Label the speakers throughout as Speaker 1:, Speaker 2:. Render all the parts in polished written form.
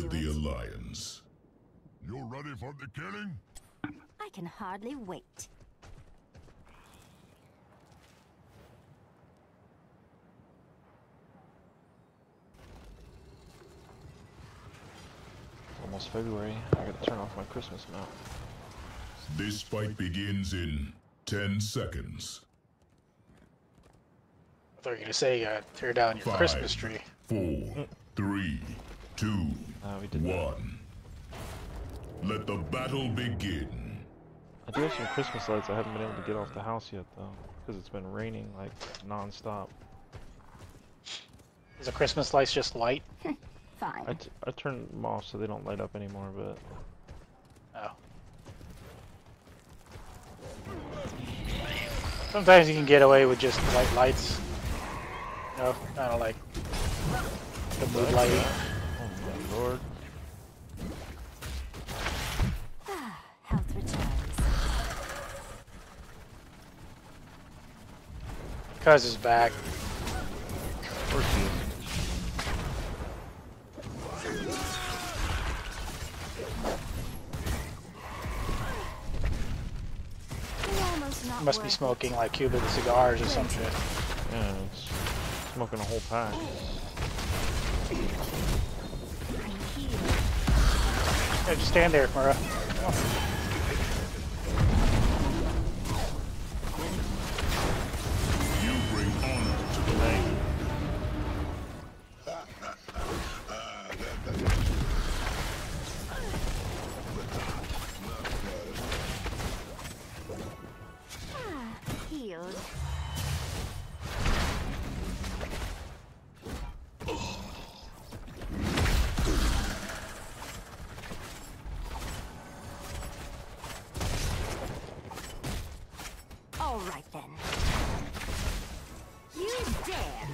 Speaker 1: with the Alliance.
Speaker 2: You ready for the killing?
Speaker 3: I can hardly wait.
Speaker 4: Almost February. I gotta turn off my Christmas map.
Speaker 1: This fight begins in 10 seconds.
Speaker 5: I thought you were gonna say tear down your
Speaker 1: 5,
Speaker 5: Christmas tree.
Speaker 1: 4, 3, 2,
Speaker 4: We did
Speaker 1: 1. Let the battle begin.
Speaker 4: I do have some Christmas lights. I haven't been able to get off the house yet though, because it's been raining like non-stop.
Speaker 5: Is the Christmas lights just light?
Speaker 3: Fine.
Speaker 4: I turned them off so they don't light up anymore, but...
Speaker 5: Oh. Sometimes you can get away with just white lights. You know, kind of like the mood lighting.
Speaker 4: Oh my lord.
Speaker 3: Health returns.
Speaker 5: Cuz is back.
Speaker 4: Of course he is.
Speaker 5: Must be smoking like Cuban cigars or some shit.
Speaker 4: Yeah, it's smoking a whole pack.
Speaker 5: Yeah, just stand there, Mura.
Speaker 1: You bring honor to the name.
Speaker 3: Healed. All right then. You dare.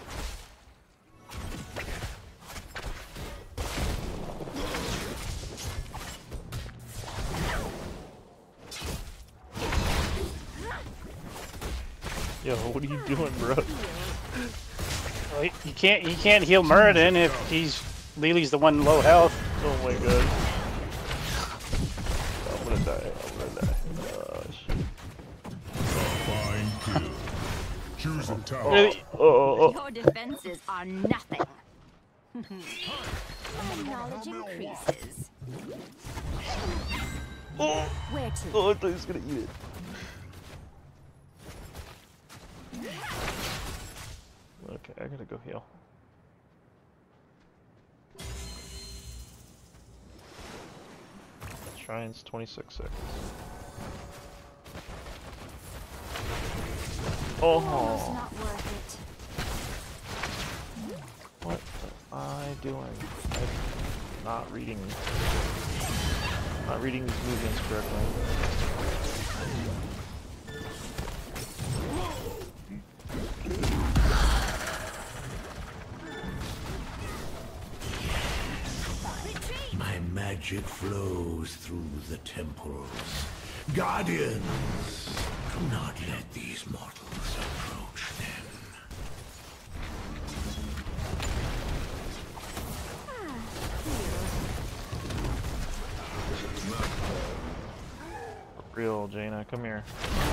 Speaker 4: Yo, what are you doing, bro?
Speaker 5: Well, you can't heal Muradin if Lily's the one low health.
Speaker 4: Oh my god. I'm gonna die. Oh, shit.
Speaker 1: Fine kill. Choose a tower.
Speaker 5: Really?
Speaker 3: Your defenses are nothing. My knowledge increases. Where to?
Speaker 4: Oh, I thought he was gonna eat it. Okay, I gotta go heal. Shrines 26 seconds.
Speaker 3: Almost not worth it.
Speaker 4: What am I doing? I'm not reading these movements correctly.
Speaker 6: My magic flows through the temples. Guardians, do not let these mortals approach them.
Speaker 4: Real, Jaina, come here.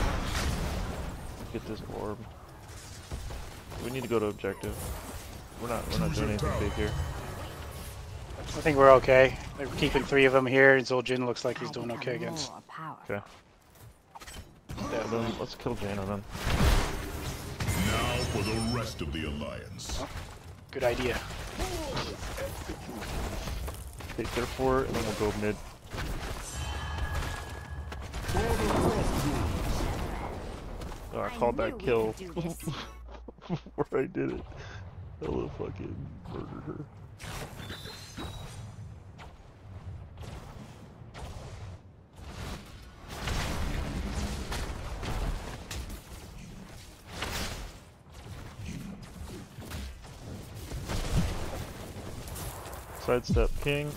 Speaker 4: Get this orb. We need to go to objective. We're not doing anything big here.
Speaker 5: I think we're okay. They're keeping 3 of them here, and Zul'jin looks like he's doing okay against.
Speaker 4: Okay. Yeah, then let's kill Jaina then.
Speaker 1: Now for the rest of the Alliance.
Speaker 5: Oh, good idea.
Speaker 4: Take their fort, and then we'll go mid. Oh, I called that kill before I did it. Hello, fucking murdered her. Sidestep king.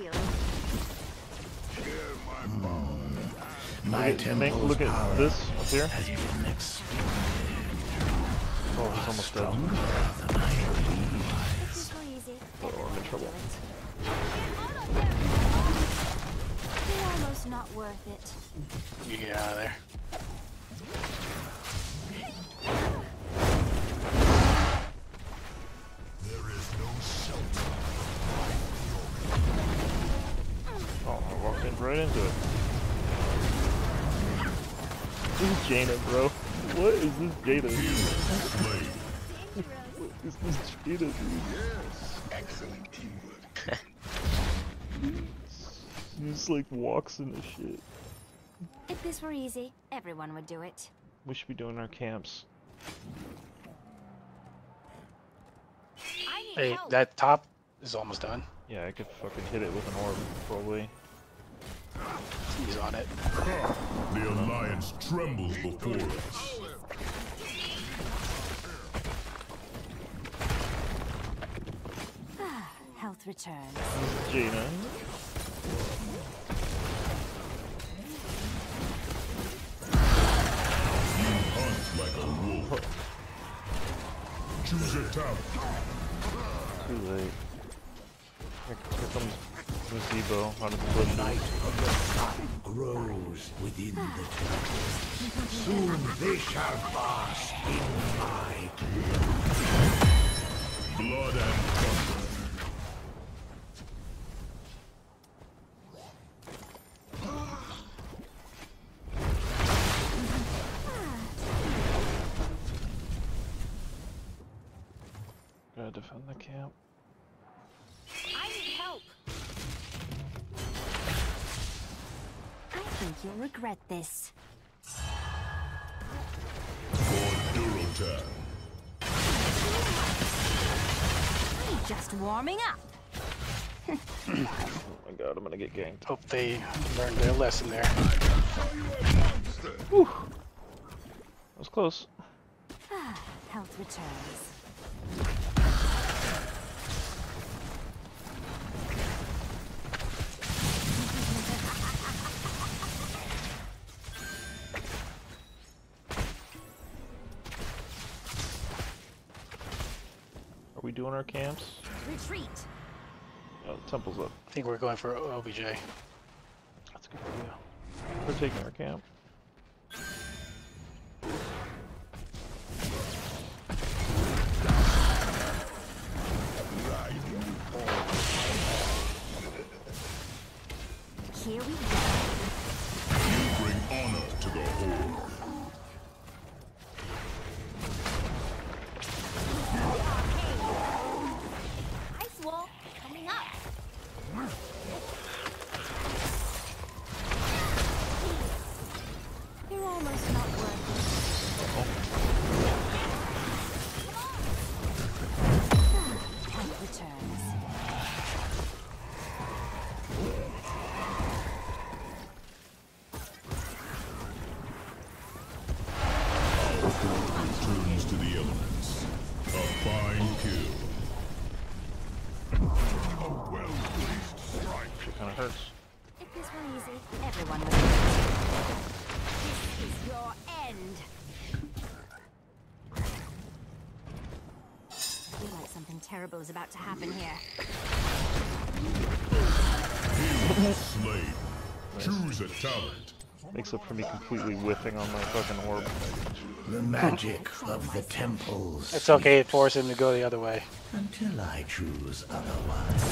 Speaker 6: My temple
Speaker 4: Look at this. here.
Speaker 6: has been exploded.
Speaker 4: Oh, he's almost dead.
Speaker 6: Stronger than I realized.
Speaker 3: Super easy.
Speaker 4: Oh, I'm in trouble.
Speaker 3: They're almost not worth it.
Speaker 5: You get out of there.
Speaker 2: There is no shelter.
Speaker 4: Oh, I walked in right into it. This is Jaina, bro. What is this Jaina? What is this Jaina, dude?
Speaker 2: Excellent teamwork.
Speaker 4: He just like walks into shit.
Speaker 3: If this were easy, everyone would do it.
Speaker 4: We should be doing our camps.
Speaker 3: I need
Speaker 5: Hey,
Speaker 3: help.
Speaker 5: that top is almost done.
Speaker 4: Yeah, I could fucking hit it with an orb, probably.
Speaker 5: He's on it.
Speaker 1: The Alliance trembles before us.
Speaker 3: Health returns.
Speaker 4: Jaina.
Speaker 1: Hunt like a wolf. Choose a tower.
Speaker 4: Too late. Here comes Gazebo out of the bush.
Speaker 6: Light of the sun grows within the temple. Soon they shall bask in my
Speaker 1: Blood and thunder.
Speaker 4: Gotta defend the camp.
Speaker 3: I need help. I think you'll regret this.
Speaker 1: For Durotan.
Speaker 3: I'm just warming up.
Speaker 4: Oh my god, I'm gonna get ganked.
Speaker 5: Hope they learned their lesson there.
Speaker 4: Whew. That was close.
Speaker 3: Health returns.
Speaker 4: Are we doing our camps?
Speaker 3: Retreat.
Speaker 4: Oh, the temple's up.
Speaker 5: I think we're going for OBJ.
Speaker 4: That's a good idea. We're taking our camp.
Speaker 3: Here we go.
Speaker 1: You bring honor to the Horde.
Speaker 3: Ice wall coming up. You're almost not worth it. Health returns.
Speaker 1: Returns to the elements. A fine kill.
Speaker 4: Shit kinda hurts.
Speaker 3: If this were easy, everyone would do it. This is your end. I feel like something terrible is about to happen here.
Speaker 1: Slain. Choose a talent.
Speaker 4: Makes up for me completely whiffing on my fucking orb.
Speaker 6: The magic of the temples.
Speaker 5: It's okay to force him to go the other way.
Speaker 6: Until I choose otherwise.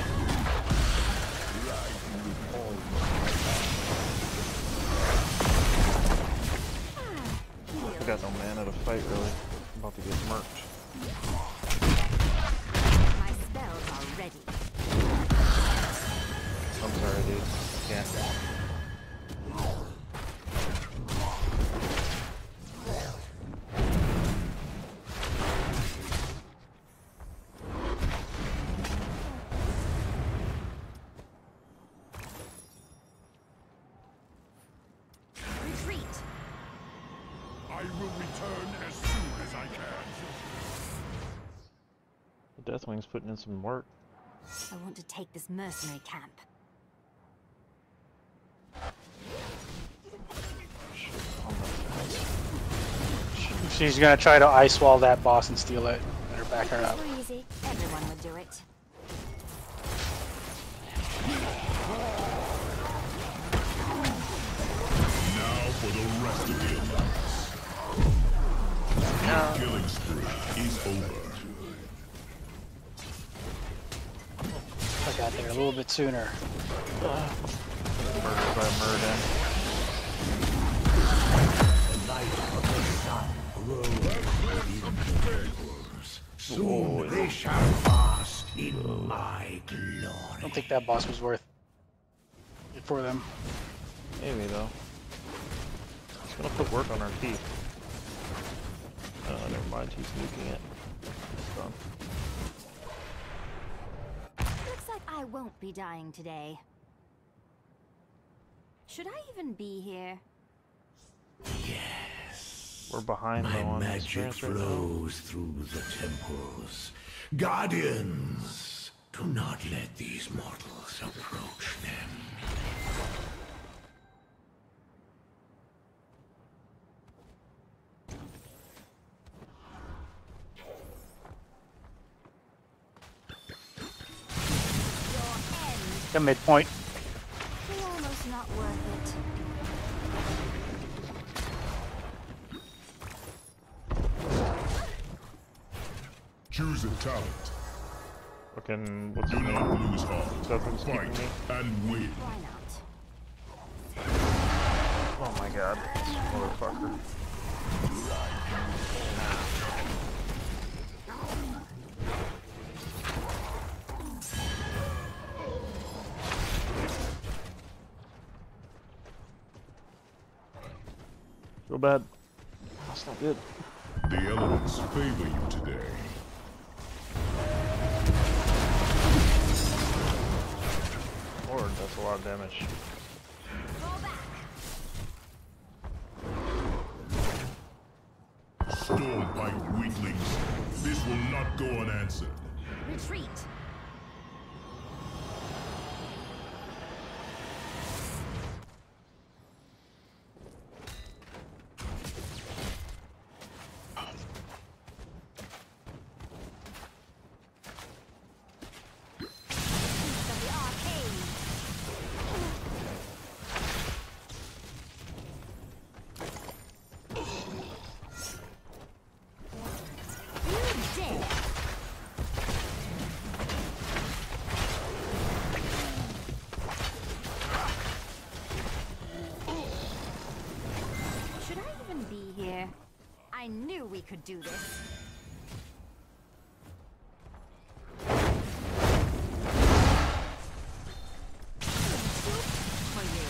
Speaker 4: I got no mana to fight, really. I'm about to get murked.
Speaker 3: My spells are ready.
Speaker 4: I'm sorry, dude. Can't.
Speaker 3: Retreat.
Speaker 2: I will return as soon as I can.
Speaker 4: The Deathwing's putting in some work.
Speaker 3: I want to take this mercenary camp.
Speaker 4: Shit, on that fast.
Speaker 5: She's gonna try to ice wall that boss and steal it. Better back her up.
Speaker 3: So easy. Everyone would do it.
Speaker 1: Now for the rest of the alliance. The killing spree is over.
Speaker 5: I got there a little bit sooner.
Speaker 4: Murder by murder.
Speaker 6: The light of the sun grows within the temples. Soon they shall bask in my glory.
Speaker 5: I don't think that boss was worth it for them.
Speaker 4: Maybe though. It's gonna put work on our teeth. Oh, never mind. He's nuking it. It's done.
Speaker 3: Looks like I won't be dying today. Should I even be here?
Speaker 6: Yes.
Speaker 4: We're behind
Speaker 6: My
Speaker 4: though on
Speaker 6: magic
Speaker 4: experience right now.
Speaker 6: flows through the temples. Guardians, do not let these mortals approach them.
Speaker 5: The midpoint.
Speaker 3: They're almost not worth it.
Speaker 1: Choose a talent.
Speaker 4: Fucking, what's
Speaker 1: Do
Speaker 4: his
Speaker 1: not
Speaker 4: name?
Speaker 1: lose heart.
Speaker 4: Something's keeping
Speaker 1: Fight
Speaker 4: me.
Speaker 1: and win.
Speaker 3: Why not?
Speaker 4: Oh my god. Motherfucker. Feel bad. That's not good.
Speaker 1: The elements favor you today.
Speaker 4: Lord, that's a lot of damage.
Speaker 1: Stormpipe weaklings. This will not go unanswered.
Speaker 3: Retreat. Should I even be here? I knew we could do this. For you.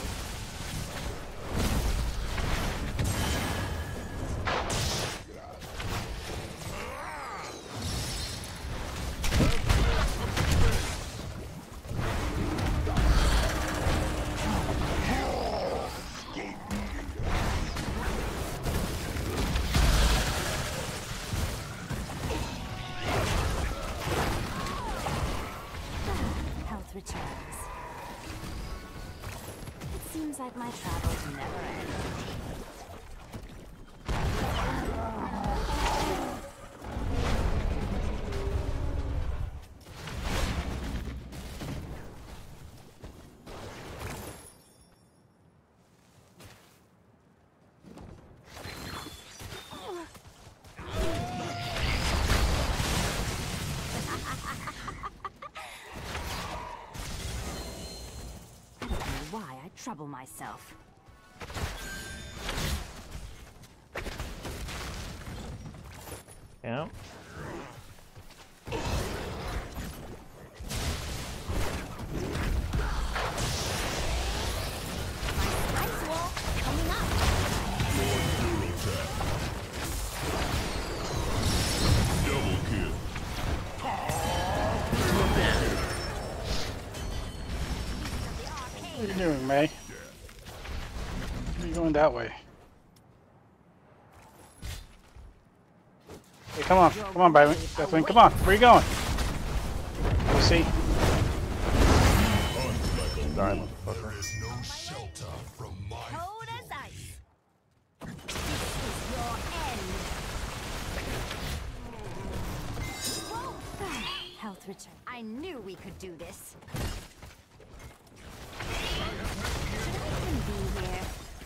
Speaker 3: Health returns. It seems like my travels never end. I don't know why I trouble myself.
Speaker 4: Yeah.
Speaker 3: Ice wall coming up.
Speaker 1: Zero tap. Double kill.
Speaker 5: What are you doing, May? Where are you going that way? Hey, come on, Brightwing, come on. Where are you going? We'll see.
Speaker 4: Die, motherfucker.
Speaker 2: There is no shelter from my
Speaker 3: Cold as ice. This is your end. both return. I knew we could do this. Shouldn't be here.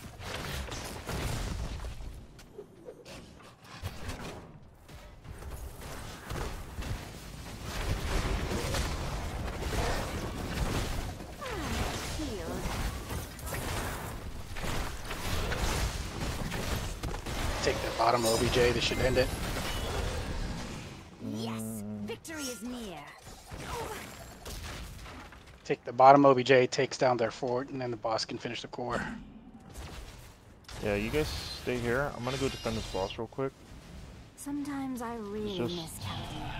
Speaker 5: Take that bottom OBJ, this should end it.
Speaker 3: Yes, victory is near.
Speaker 5: Take the bottom OBJ, takes down their fort, and then the boss can finish the core.
Speaker 4: Yeah, you guys stay here. I'm gonna go defend this boss real quick.
Speaker 3: Sometimes I really
Speaker 4: Just-
Speaker 3: miss Calvin.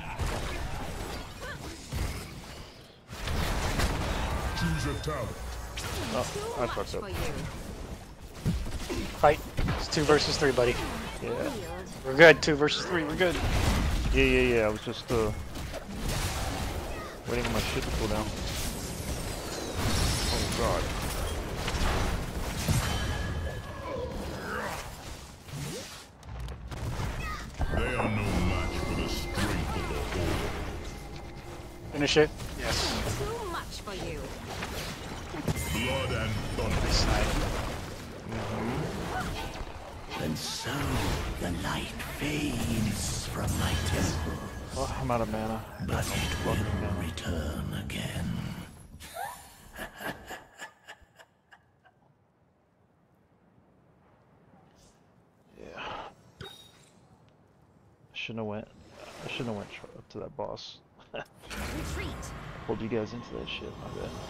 Speaker 2: Choose your talent.
Speaker 4: Oh, I fucked up.
Speaker 3: For you.
Speaker 5: Fight. It's 2 versus 3, buddy.
Speaker 4: Yeah.
Speaker 3: Yield.
Speaker 5: We're good. 2 versus 3. We're good.
Speaker 4: Yeah. I was just waiting on my shit to cool down. Oh god.
Speaker 1: They are no match for the strength of the whole.
Speaker 5: Finish it. Yes.
Speaker 3: Too much for you.
Speaker 1: Blood and thunder.
Speaker 5: Nice snipe.
Speaker 6: And so the light fades from my temple,
Speaker 4: Oh, I'm out of mana.
Speaker 6: but it will return again.
Speaker 4: Yeah. I shouldn't have went up to that boss.
Speaker 3: Retreat.
Speaker 4: Pulled you guys into that shit, my bad.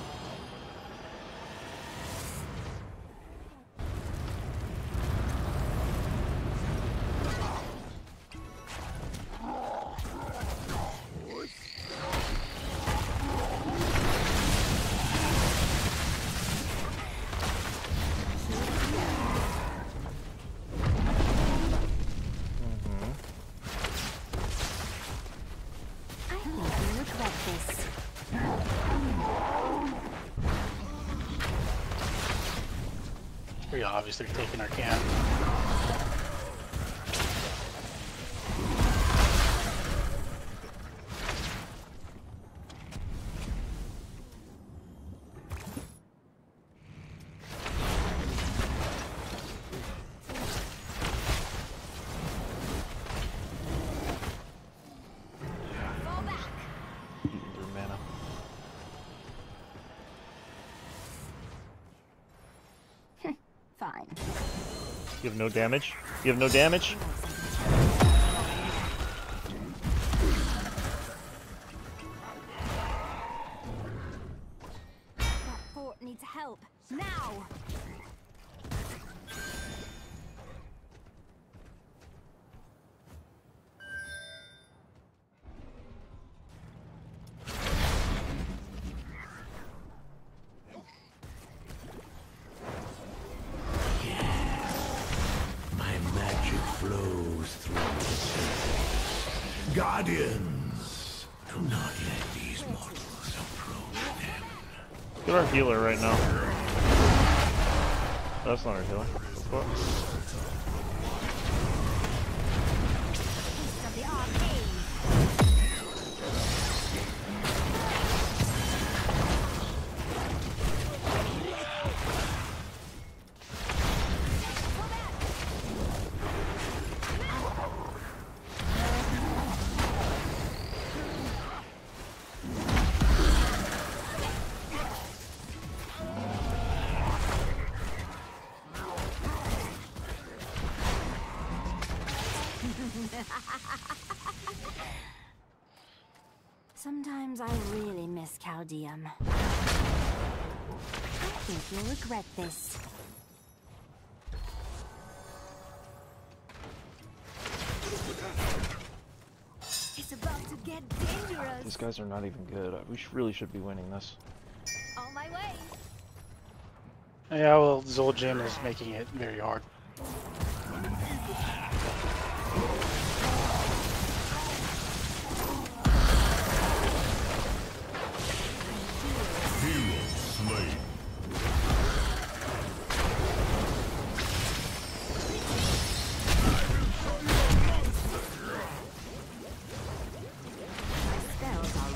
Speaker 3: I think you regret this.
Speaker 5: Pretty obvious they're taking our can.
Speaker 3: Fall back.
Speaker 4: Eating through mana.
Speaker 3: Fine.
Speaker 4: You have no damage? You have no damage?
Speaker 3: That fort needs help. Now!
Speaker 6: My magic flows through the circle. Guardians, do not let these mortals approach them.
Speaker 4: Get our healer right now. That's not our healer. What the fuck?
Speaker 3: Taste of the arcane. Sometimes I really miss Caldeum. I think you'll regret this. It's about to get dangerous.
Speaker 4: These guys are not even good. We really should be winning this.
Speaker 3: On my way.
Speaker 5: Yeah, well, Zul'jin is making it very hard.
Speaker 1: Hero slain.
Speaker 3: My spells are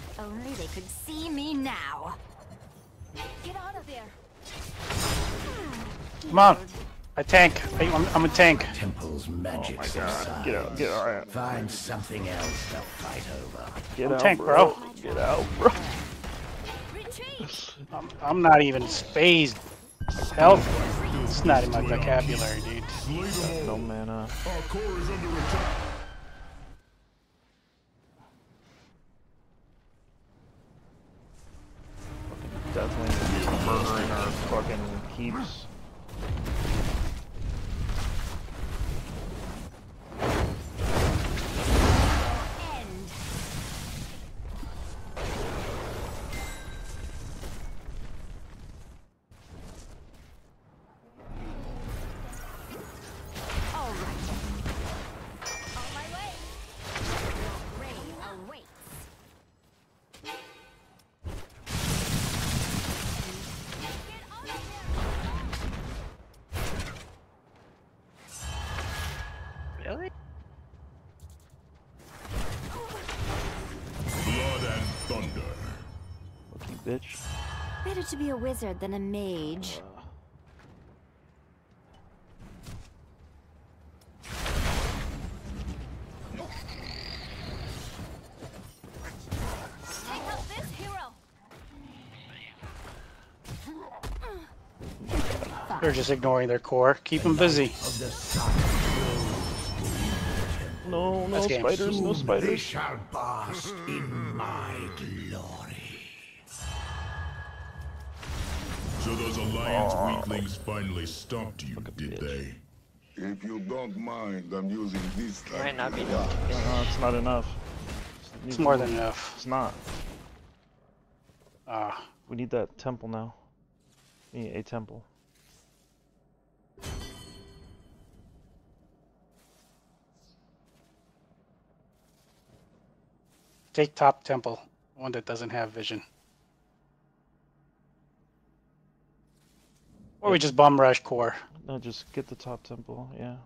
Speaker 3: If only they could see me now. Get out of there.
Speaker 5: Come on. I tank. I'm a tank.
Speaker 6: Temple's magic.
Speaker 4: Oh my god. Get out. Get out.
Speaker 6: Find something else to fight over.
Speaker 4: Get
Speaker 5: I'm
Speaker 4: out,
Speaker 5: tank,
Speaker 4: bro. Get out, bro.
Speaker 3: Retreat.
Speaker 5: I'm not even phased. Health. It's not in my vocabulary, dude.
Speaker 1: Slay them all.
Speaker 4: No mana.
Speaker 1: Our core is under attack.
Speaker 4: Definitely murdering our fucking keeps.
Speaker 3: End. All right. On my way. Rain awaits. Get out of there.
Speaker 7: Really?
Speaker 1: Blood and thunder.
Speaker 4: Fucking bitch.
Speaker 3: Better to be a wizard than a mage. Take out this hero.
Speaker 5: They're just ignoring their core. Keep them busy.
Speaker 6: Of the sun.
Speaker 4: No, no
Speaker 5: That's game.
Speaker 4: spiders, no
Speaker 6: Soon they
Speaker 4: spiders.
Speaker 6: shall bask in my glory.
Speaker 1: So those Alliance weaklings finally stopped you, did they?
Speaker 2: If you don't mind, I'm using this type
Speaker 7: Might not be
Speaker 2: of
Speaker 7: enough.
Speaker 4: No, it's not enough.
Speaker 5: It's more than enough.
Speaker 4: It's not.
Speaker 5: Ah.
Speaker 4: We need that temple now. We need a temple.
Speaker 5: Take top temple. One that doesn't have vision. Or we just bum rush core.
Speaker 4: No, just get the top temple, yeah.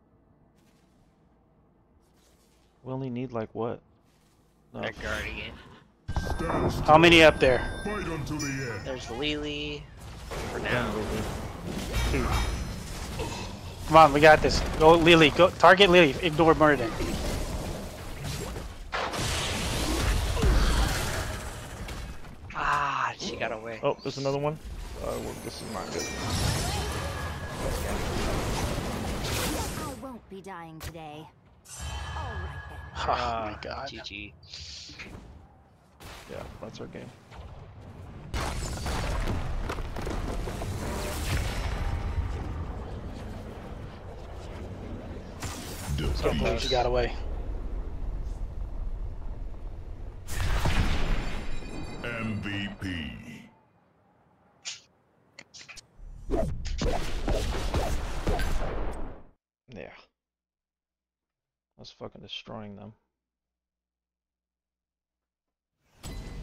Speaker 4: We only need like what? No.
Speaker 7: They're guarding it.
Speaker 1: Stand
Speaker 5: How many up there?
Speaker 1: fight until the end.
Speaker 7: There's Li-Ming for
Speaker 4: Yeah,
Speaker 7: now.
Speaker 4: Two.
Speaker 5: Come on, we got this. Go Lily. Go target Lily. Ignore Murden.
Speaker 7: Ah, she got away.
Speaker 4: Oh, there's another one. Well, this is not good.
Speaker 3: I won't be dying today. All right then.
Speaker 5: Oh my god.
Speaker 7: GG.
Speaker 4: Yeah, that's our game.
Speaker 5: Can't believe she got away.
Speaker 1: MVP.
Speaker 4: Yeah. I was fucking destroying them.